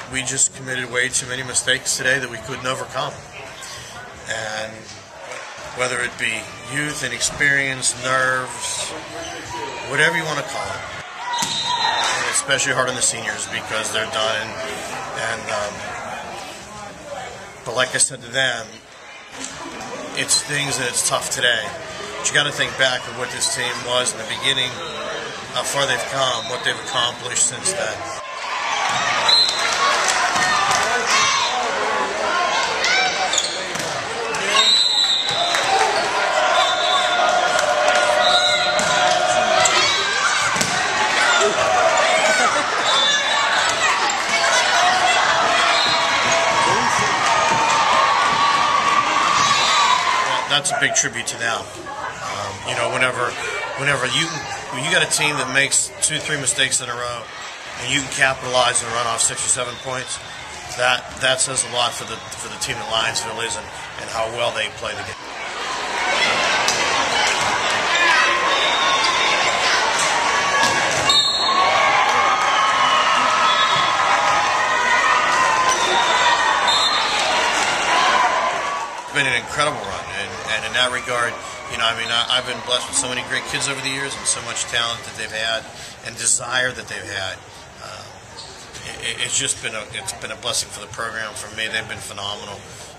we just committed way too many mistakes today that we couldn't overcome. And whether it be youth, inexperience, nerves, whatever you want to call it. And especially hard on the seniors because they're done. But like I said to them, it's things that it's tough today. But you got to think back of what this team was in the beginning, how far they've come, what they've accomplished since then. That's a big tribute to them. You know, whenever when you got a team that makes 2-3 mistakes in a row, and you can capitalize and run off 6 or 7 points, that says a lot for the team that Lionsville is and how well they play the game. It's been an incredible run, and in that regard, you know, I mean, I've been blessed with so many great kids over the years and so much talent that they've had and desire that they've had. It's just been a blessing for the program. For me, they've been phenomenal,